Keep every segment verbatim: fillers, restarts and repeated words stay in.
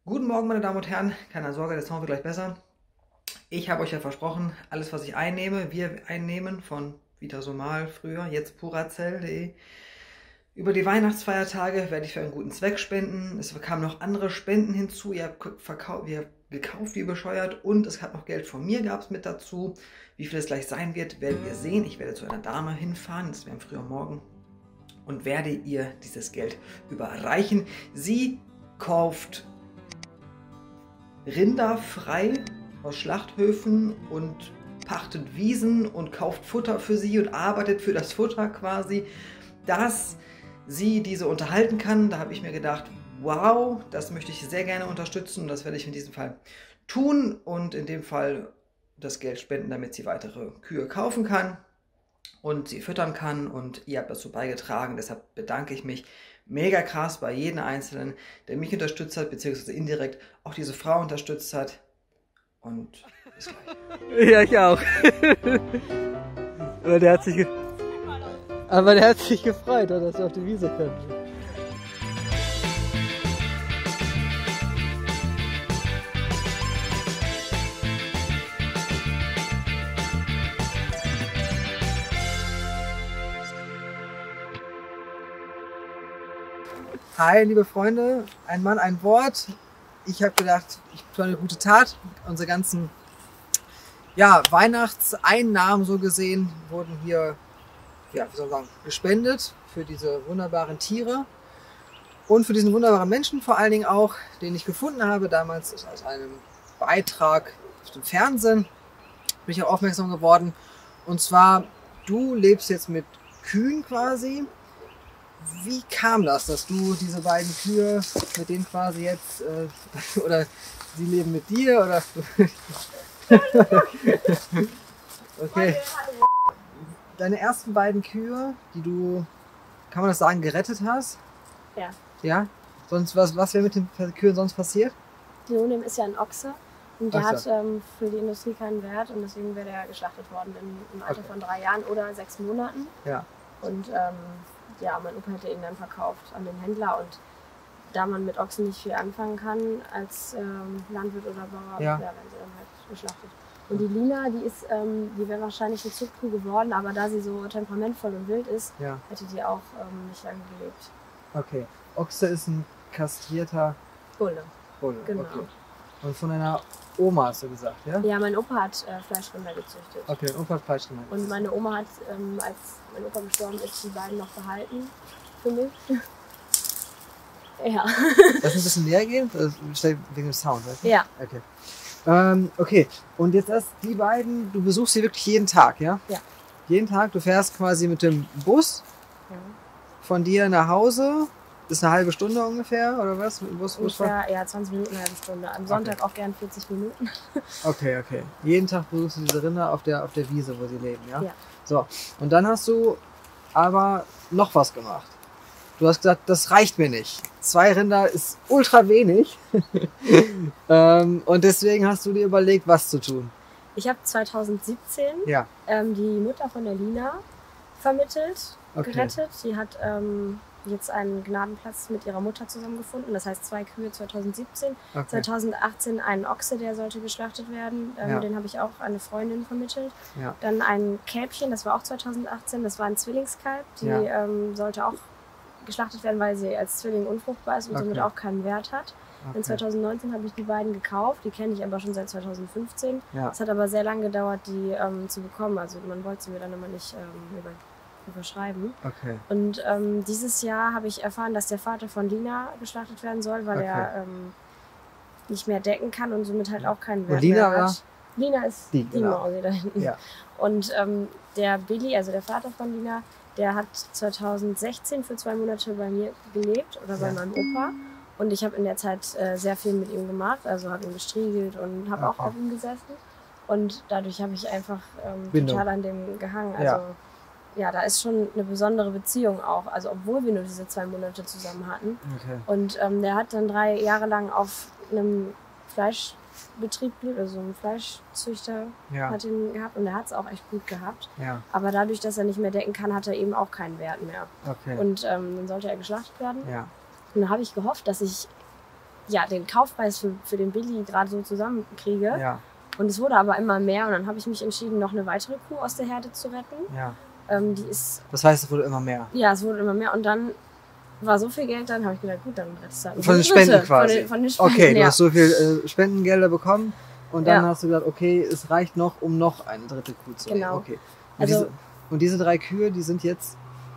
Guten Morgen, meine Damen und Herren. Keine Sorge, der Sound wird gleich besser. Ich habe euch ja versprochen, alles, was ich einnehme, wir einnehmen von Vitasomal früher, jetzt purazell punkt de. Über die Weihnachtsfeiertage werde ich für einen guten Zweck spenden. Es kamen noch andere Spenden hinzu. Ihr habt, verkauft, ihr habt gekauft wie bescheuert und es hat noch Geld von mir, gab es mit dazu. Wie viel es gleich sein wird, werdet ihr sehen. Ich werde zu einer Dame hinfahren, das wäre am frühen Morgen, und werde ihr dieses Geld überreichen. Sie kauft Rinder frei aus Schlachthöfen und pachtet Wiesen und kauft Futter für sie und arbeitet für das Futter quasi, dass sie diese unterhalten kann. Da habe ich mir gedacht, wow, das möchte ich sehr gerne unterstützen und das werde ich in diesem Fall tun und in dem Fall das Geld spenden, damit sie weitere Kühe kaufen kann und sie füttern kann, und ihr habt dazu beigetragen. Deshalb bedanke ich mich mega krass bei jedem Einzelnen, der mich unterstützt hat, beziehungsweise indirekt auch diese Frau unterstützt hat. Und bis gleich. Ja, ich auch. Aber der hat sich, ge Aber der hat sich gefreut, dass wir auf die Wiese können. Hi, liebe Freunde, ein Mann, ein Wort. Ich habe gedacht, ich tue eine gute Tat. Unsere ganzen ja, Weihnachtseinnahmen, so gesehen, wurden hier, ja, wie soll man sagen, gespendet für diese wunderbaren Tiere und für diesen wunderbaren Menschen vor allen Dingen auch, den ich gefunden habe. Damals ist aus einem Beitrag auf dem Fernsehen bin ich auch aufmerksam geworden. Und zwar, du lebst jetzt mit Kühen quasi. Wie kam das, dass du diese beiden Kühe mit denen quasi jetzt, äh, oder sie leben mit dir, oder? Okay. Deine ersten beiden Kühe, die du, kann man das sagen, gerettet hast? Ja. Ja? Sonst, was, was wäre mit den Kühen sonst passiert? Leonim ist ja ein Ochse und der Ach so. hat ähm, für die Industrie keinen Wert und deswegen wäre er geschlachtet worden in, im Alter Okay. von drei Jahren oder sechs Monaten. Ja. Und ähm, ja, mein Opa hätte ihn dann verkauft an den Händler, und da man mit Ochsen nicht viel anfangen kann als ähm, Landwirt oder Bauer, Ja. ja, werden sie dann halt geschlachtet. Und die Lina, die ist, ähm, die wäre wahrscheinlich eine Zuchtkuh geworden, aber da sie so temperamentvoll und wild ist, Ja. hätte die auch ähm, nicht lange gelebt. Okay. Ochse ist ein kastrierter Bulle. Bulle. Genau. Okay. Und von deiner Oma hast du gesagt, ja? Ja, mein Opa hat äh, Fleischrinder gezüchtet. Okay, und Opa hat Fleisch gemacht. Und meine Oma hat, ähm, als mein Opa gestorben ist, die beiden noch behalten für mich. Ja. Lass uns ein bisschen näher gehen, das ist wegen dem Sound, weißt du? Ja. Okay. Ähm, okay, und jetzt erst die beiden, du besuchst sie wirklich jeden Tag, ja? Ja. Jeden Tag, du fährst quasi mit dem Bus Ja. von dir nach Hause, ist eine halbe Stunde ungefähr, oder was? Mit dem Bus, Busfahrt? Ungefähr, ja, zwanzig Minuten, eine halbe Stunde. Am Sonntag auch gern vierzig Minuten. Okay, okay. Jeden Tag besuchst du diese Rinder auf der, auf der Wiese, wo sie leben, ja? Ja. So, und dann hast du aber noch was gemacht. Du hast gesagt, das reicht mir nicht. Zwei Rinder ist ultra wenig. ähm, und deswegen hast du dir überlegt, was zu tun. Ich habe zweitausendsiebzehn Ja. ähm, die Mutter von der Lina vermittelt, Okay. gerettet. Die hat ähm, jetzt einen Gnadenplatz mit ihrer Mutter zusammengefunden. Das heißt zwei Kühe zweitausendsiebzehn. Okay. zweitausendachtzehn einen Ochse, der sollte geschlachtet werden. Ähm, Ja. Den habe ich auch an eine Freundin vermittelt. Ja. Dann ein Kälbchen, das war auch zweitausendachtzehn. Das war ein Zwillingskalb. Die Ja. ähm, sollte auch geschlachtet werden, weil sie als Zwilling unfruchtbar ist und Okay. somit auch keinen Wert hat. In Okay. zweitausendneunzehn habe ich die beiden gekauft. Die kenne ich aber schon seit zweitausendfünfzehn. Ja. Es hat aber sehr lange gedauert, die ähm, zu bekommen. Also man wollte sie mir dann immer nicht ähm, über, überschreiben. Okay. Und ähm, dieses Jahr habe ich erfahren, dass der Vater von Lina geschlachtet werden soll, weil Okay. er ähm, nicht mehr decken kann und somit halt auch keinen Wert Und Lina mehr war? hat. Lina ist Die, die, genau. Mausi da hinten. Ja. Und ähm, der Billy, also der Vater von Lina, der hat zweitausendsechzehn für zwei Monate bei mir gelebt oder bei Ja. meinem Opa. Und ich habe in der Zeit äh, sehr viel mit ihm gemacht, also habe ihn gestriegelt und habe Okay. auch auf ihm gesessen. Und dadurch habe ich einfach ähm, Bindung. total an dem gehangen. Also Ja. ja. da ist schon eine besondere Beziehung auch. Also obwohl wir nur diese zwei Monate zusammen hatten. Okay. Und ähm, der hat dann drei Jahre lang auf einem Fleischbetrieb gelebt, also so ein Fleischzüchter Ja. hat ihn gehabt und der hat es auch echt gut gehabt. Ja. Aber dadurch, dass er nicht mehr decken kann, hat er eben auch keinen Wert mehr. Okay. Und ähm, dann sollte er geschlachtet werden. Ja. Und dann habe ich gehofft, dass ich ja, den Kaufpreis für, für den Billy gerade so zusammenkriege. Ja. Und es wurde aber immer mehr und dann habe ich mich entschieden, noch eine weitere Kuh aus der Herde zu retten. Ja. Ähm, die ist, Das heißt, es wurde immer mehr. ja, es wurde immer mehr und dann war so viel Geld, dann habe ich gedacht, gut, dann rettest du halt Von den eine dritte. Spenden quasi. Von den, von den Spenden, Okay, du ja. hast so viel äh, Spendengelder bekommen und dann Ja. hast du gesagt, okay, es reicht noch, um noch eine dritte Kuh zu Genau. nehmen. Okay. Und, Also- diese, und diese drei Kühe, die sind jetzt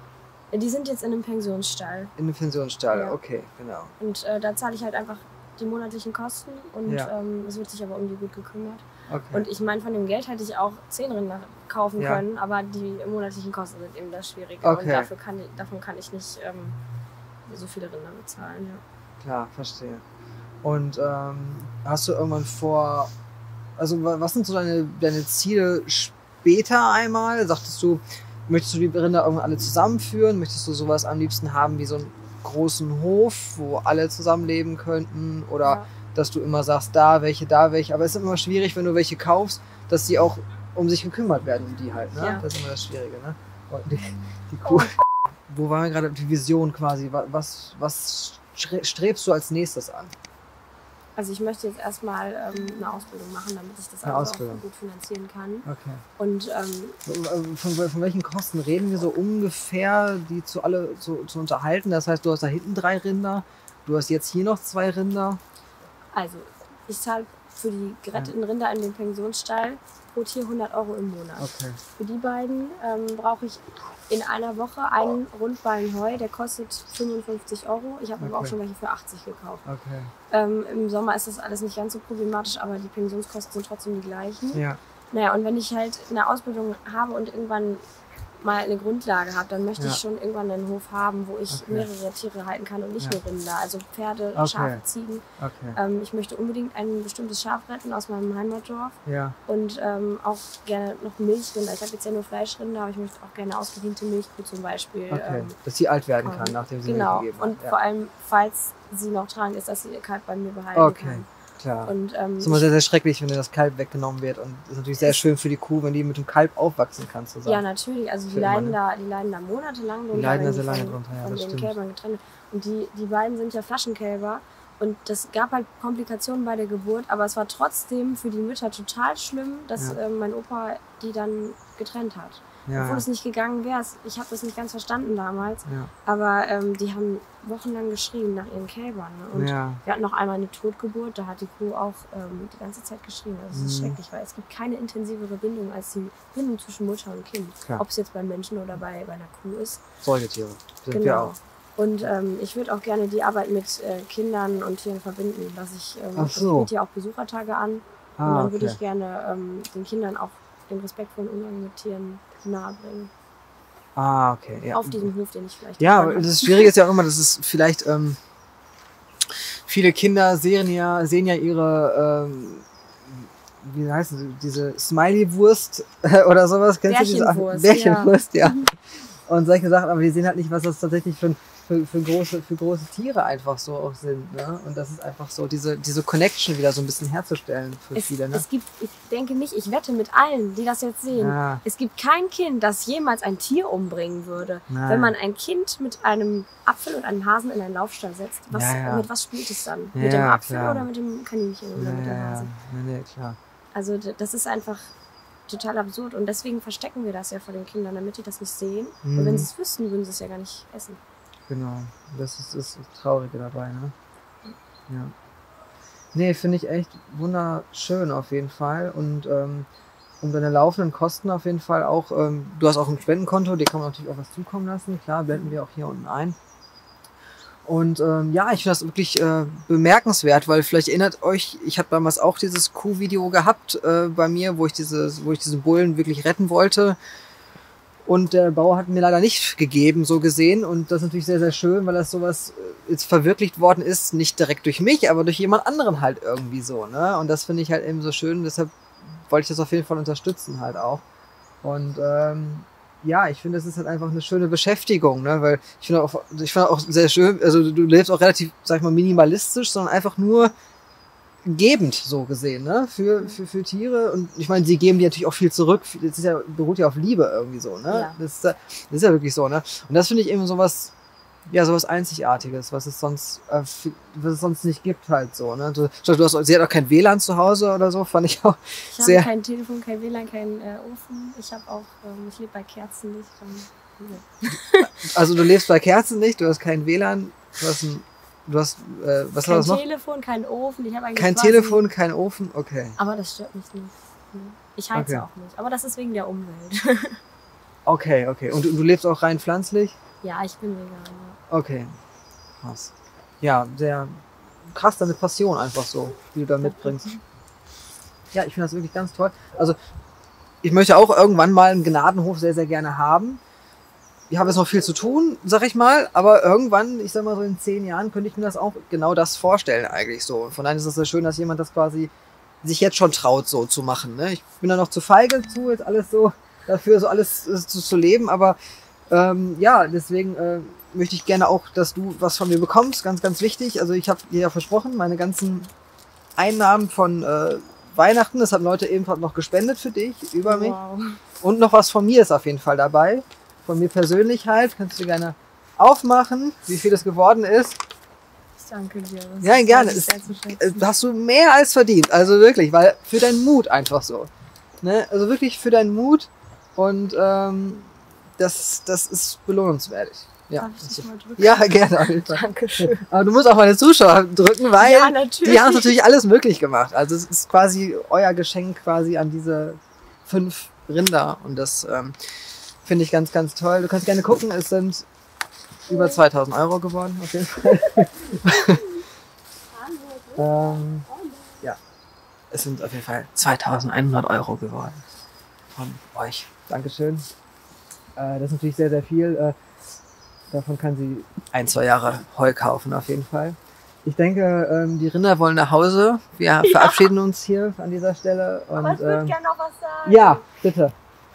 Die sind jetzt in einem Pensionsstall in einem Pensionsstall. Ja. Okay, genau. und äh, da zahle ich halt einfach die monatlichen Kosten und Ja. ähm, es wird sich aber um die gut gekümmert. Okay. Und ich meine, von dem Geld hätte ich auch zehn Rinder kaufen Ja. können, aber die monatlichen Kosten sind eben das Schwierige. Okay. Und dafür kann ich, davon kann ich nicht ähm, so viele Rinder bezahlen. Ja. Klar, verstehe. Und ähm, hast du irgendwann vor, also wa- was sind so deine, deine Ziele später einmal? Sagtest du, möchtest du die Rinder irgendwann alle zusammenführen? Möchtest du sowas am liebsten haben wie so einen großen Hof, wo alle zusammenleben könnten? Oder Ja. dass du immer sagst, da welche, da welche. Aber es ist immer schwierig, wenn du welche kaufst, dass die auch um sich gekümmert werden, um die halt. Ne? Ja. Das ist immer das Schwierige. Ne? Und die, die Kuh. Wo waren wir gerade? Die Vision quasi. Wa- Was, was stre- strebst du als nächstes an? Also ich möchte jetzt erstmal ähm, eine Ausbildung machen, damit ich das Eine alles Ausbildung. auch gut finanzieren kann. Okay. Und ähm, Von, von welchen Kosten reden wir so ungefähr, die zu alle zu, zu unterhalten? Das heißt, du hast da hinten drei Rinder, du hast jetzt hier noch zwei Rinder. also ich zahle für die geretteten Rinder in den Pensionsstall pro Tier hundert Euro im Monat. Okay. Für die beiden ähm, brauche ich in einer Woche einen Rundballen Heu, der kostet fünfundfünfzig Euro. Ich habe aber auch Okay. schon welche für achtzig gekauft. Okay. Ähm, Im Sommer ist das alles nicht ganz so problematisch, aber die Pensionskosten sind trotzdem die gleichen. Ja. Naja, und wenn ich halt eine Ausbildung habe und irgendwann mal eine Grundlage habe, dann möchte Ja. ich schon irgendwann einen Hof haben, wo ich Okay. mehrere Tiere halten kann und nicht Ja. nur Rinder, also Pferde, Okay. Schafe, Ziegen. Okay. Ähm, ich möchte unbedingt ein bestimmtes Schaf retten aus meinem Heimatdorf Ja. und ähm, auch gerne noch Milchrinder. Ich habe jetzt ja nur Fleischrinder, aber ich möchte auch gerne ausgediente Milchkuh zum Beispiel. Okay. Ähm, Dass sie alt werden kann, kaufen. nachdem sie genau. Milch gegeben hat. Und Ja. vor allem, falls sie noch dran ist, dass sie ihr Kalb bei mir behalten Okay. kann. Klar. Und ähm, Das ist immer sehr, sehr schrecklich, wenn dir das Kalb weggenommen wird. Und es ist natürlich sehr schön für die Kuh, wenn die mit dem Kalb aufwachsen kann zusammen. ja, natürlich. Also die Für immer, leiden, ne? da, die leiden da monatelang drunter. Die leiden da wenn sehr lange von, drunter, ja, von das den stimmt. Kälbern getrennt werden. Und die, die beiden sind ja Flaschenkälber. Und das gab halt Komplikationen bei der Geburt, aber es war trotzdem für die Mütter total schlimm, dass Ja. ähm, mein Opa die dann getrennt hat. Ja. Obwohl es nicht gegangen wäre. Ich habe das nicht ganz verstanden damals. Ja. Aber ähm, die haben wochenlang geschrien nach ihren Kälbern. Ne? Und Ja. wir hatten noch einmal eine Totgeburt, da hat die Kuh auch ähm, die ganze Zeit geschrien. Also das ist Mhm. schrecklich, weil es gibt keine intensivere Bindung als die Bindung zwischen Mutter und Kind. Klar. Ob es jetzt beim Menschen oder bei, bei einer Kuh ist. Säugetiere sind wir Genau. auch. Und ähm, ich würde auch gerne die Arbeit mit äh, Kindern und Tieren verbinden. Dass ich, ähm, Ach so. Ich biete ja auch Besuchertage an. und Ah, dann würde okay. ich gerne ähm, den Kindern auch den respektvollen Umgang mit Tieren nahebringen. Ah, okay. Ja. Auf diesem Hof, den ich vielleicht Ja, irgendwann das Schwierige ist ja auch immer, dass es vielleicht ähm, viele Kinder sehen ja, sehen ja ihre, ähm, wie heißt sie, diese Smiley-Wurst oder sowas. Kennst du diese Bärchenwurst, Bärchenwurst, ja. Und solche Sachen, aber die sehen halt nicht, was das tatsächlich für, für, für, große, für große Tiere einfach so auch sind. Ne? Und das ist einfach so, diese, diese Connection wieder so ein bisschen herzustellen für Es, viele. Ne? es gibt, ich denke nicht, ich wette mit allen, die das jetzt sehen. Ja. Es gibt kein Kind, das jemals ein Tier umbringen würde. Nein. Wenn man ein Kind mit einem Apfel und einem Hasen in einen Laufstall setzt, was, Ja, ja. mit was spielt es dann? Ja, mit dem Apfel klar. oder mit dem Kaninchen oder Ja, mit dem ja, ja. Hasen? Nee, nee, klar. Also d- das ist einfach total absurd und deswegen verstecken wir das ja vor den Kindern, damit die das nicht sehen. Mhm. Und wenn sie es wüssten, würden sie es ja gar nicht essen. Genau, das ist, ist das Traurige dabei, ne? Ja. Nee, finde ich echt wunderschön auf jeden Fall. Und ähm, um deine laufenden Kosten auf jeden Fall auch, ähm, du hast auch ein Spendenkonto, dir kann man natürlich auch was zukommen lassen. Klar, blenden wir auch hier unten ein. Und ähm, ja, ich finde das wirklich äh, bemerkenswert, weil vielleicht erinnert euch, ich habe damals auch dieses Kuh-Video gehabt äh, bei mir, wo ich, dieses, wo ich diesen Bullen wirklich retten wollte. Und der Bauer hat mir leider nicht gegeben, so gesehen. Und das ist natürlich sehr, sehr schön, weil das sowas äh, jetzt verwirklicht worden ist, nicht direkt durch mich, aber durch jemand anderen halt irgendwie so. Ne? Und das finde ich halt eben so schön, deshalb wollte ich das auf jeden Fall unterstützen halt auch. Und ähm, ja, ich finde, das ist halt einfach eine schöne Beschäftigung, ne? Weil ich finde auch, ich finde auch sehr schön, also du lebst auch relativ, sag ich mal, minimalistisch, sondern einfach nur gebend, so gesehen, ne? Für, für, für Tiere. Und ich meine, sie geben dir natürlich auch viel zurück. Das ist ja, beruht ja auf Liebe irgendwie so, ne? Ja. Das, ist, das ist ja wirklich so, ne? Und das finde ich eben so was ja, sowas Einzigartiges, was es sonst, äh, was es sonst nicht gibt halt so, ne? Du, du hast, sie hat auch kein W L A N zu Hause oder so, fand ich auch ich sehr... Ich habe kein Telefon, kein W L A N, kein äh, Ofen. Ich habe auch, ähm, ich lebe bei Kerzenlicht. Und, ja. Also du lebst bei Kerzenlicht, du hast kein W L A N, du hast ein, du hast, äh, was kein war das noch? Kein Telefon, kein Ofen. Ich habe eigentlich kein quasi, Telefon, kein Ofen, okay. Aber das stört mich nicht. Ich heize Okay. auch nicht, aber das ist wegen der Umwelt. Okay, okay. Und du, du lebst auch rein pflanzlich? Ja, ich bin vegan. Ja. Okay, krass. Ja, sehr krass, deine Passion einfach so, die du da mitbringst. Ja, ich finde das wirklich ganz toll. Also, ich möchte auch irgendwann mal einen Gnadenhof sehr, sehr gerne haben. Ich habe jetzt noch viel zu tun, sag ich mal, aber irgendwann, ich sag mal so in zehn Jahren, könnte ich mir das auch genau das vorstellen eigentlich so. Von daher ist es sehr schön, dass jemand das quasi sich jetzt schon traut, so zu machen. Ne? Ich bin da noch zu feige zu, jetzt alles so dafür, so alles äh, zu, zu leben, aber ähm, ja, deswegen äh, möchte ich gerne auch, dass du was von mir bekommst, ganz, ganz wichtig. Also ich habe dir ja versprochen, meine ganzen Einnahmen von äh, Weihnachten, das haben Leute ebenfalls noch gespendet für dich, über mich. Wow. Und noch was von mir ist auf jeden Fall dabei. Von mir persönlich halt. Kannst du gerne aufmachen, wie viel das geworden ist. Ich danke dir. Das Ja, gerne. ist sehr zu Es, schätzen. hast du mehr als verdient. Also wirklich, weil für deinen Mut einfach so. Ne? Also wirklich für deinen Mut. Und ähm, das, das ist belohnenswert. Ja, Darf ich das dich ist, mal drücken? ja, gerne. Auf jeden Fall. Dankeschön. Aber du musst auch meine Zuschauer drücken, weil Ja, natürlich. die haben natürlich alles möglich gemacht. Also es ist quasi euer Geschenk quasi an diese fünf Rinder. Und das ähm, finde ich ganz, ganz toll. Du kannst gerne gucken, es sind über zweitausend Euro geworden, auf jeden Fall. ähm, ja, es sind auf jeden Fall zweitausendeinhundert Euro geworden von euch. Dankeschön. Äh, das ist natürlich sehr, sehr viel. Äh, davon kann sie ein, zwei Jahre Heu kaufen, auf jeden Fall. Ich denke, ähm, die Rinder wollen nach Hause. Wir Ja. verabschieden uns hier an dieser Stelle. Und, Aber ich würde ähm, gerne noch was sagen. ja, bitte.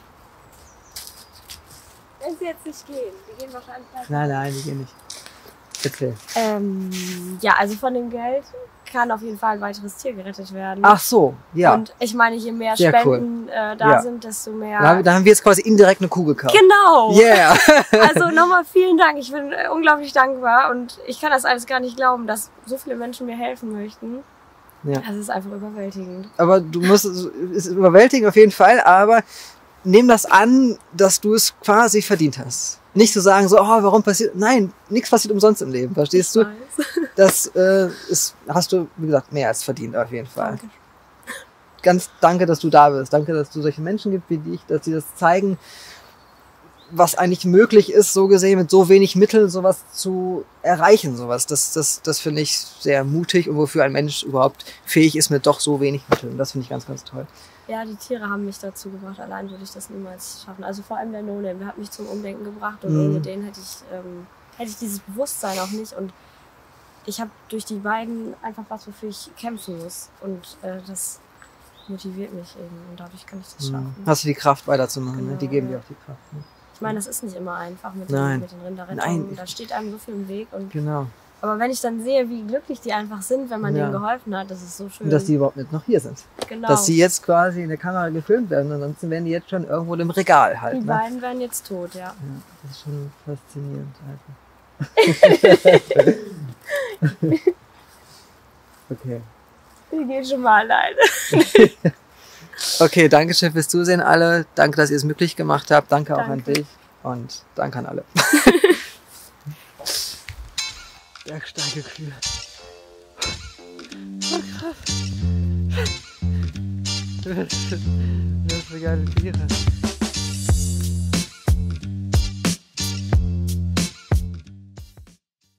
Wenn sie jetzt nicht gehen. Die gehen wahrscheinlich gleich. Nein, nein, die gehen nicht. Erzähl. Ähm, ja, also von dem Geld kann auf jeden Fall ein weiteres Tier gerettet werden. Ach so, ja. Und ich meine, je mehr Sehr Spenden äh, da Ja. sind, desto mehr... Da, haben- da haben wir jetzt quasi indirekt eine Kuh gekauft. Genau! Yeah! Also nochmal vielen Dank. Ich bin äh, unglaublich dankbar und ich kann das alles gar nicht glauben, dass so viele Menschen mir helfen möchten. Ja. Das ist einfach überwältigend. Aber du musst, es ist überwältigend auf jeden Fall, aber nimm das an, dass du es quasi verdient hast. Nicht zu sagen so, oh, warum passiert, nein, nichts passiert umsonst im Leben, verstehst du? Ich weiß. Das äh, ist, hast du, wie gesagt, mehr als verdient auf jeden Fall. Danke. Ganz danke, dass du da bist. Danke, dass du solche Menschen gibt wie dich, dass sie das zeigen, was eigentlich möglich ist, so gesehen, mit so wenig Mitteln sowas zu erreichen, sowas. Das, das, das finde ich sehr mutig und wofür ein Mensch überhaupt fähig ist mit doch so wenig Mitteln. Das finde ich ganz, ganz toll. Ja, die Tiere haben mich dazu gebracht. Allein würde ich das niemals schaffen. Also vor allem der No-Name, der hat mich zum Umdenken gebracht und Mhm. ohne den hätte ich, ähm, hätte ich dieses Bewusstsein auch nicht. Und ich habe durch die beiden einfach was, wofür ich kämpfen muss. Und äh, das motiviert mich eben und dadurch kann ich das schaffen. Hast du die Kraft weiterzumachen, ne? Genau, Die geben ja. dir auch die Kraft. Ne? Ich meine, das ist nicht immer einfach mit Nein. den, mit den Rinderrettungen. Nein. Da steht einem so viel im Weg. Und, Genau. aber wenn ich dann sehe, wie glücklich die einfach sind, wenn man Ja. denen geholfen hat, das ist so schön. Und dass die überhaupt nicht noch hier sind. genau. Dass sie jetzt quasi in der Kamera gefilmt werden, ansonsten wären die jetzt schon irgendwo im Regal halt. die Ne? beiden werden jetzt tot, ja. Ja, das ist schon faszinierend einfach. Okay. Die gehen schon mal alleine. Okay, danke schön fürs Zusehen alle. Danke, dass ihr es möglich gemacht habt. Danke, auch an Danke. dich. Und danke an alle. Bergsteige Kühe. Oh, krass. Das ist so geile Tiere.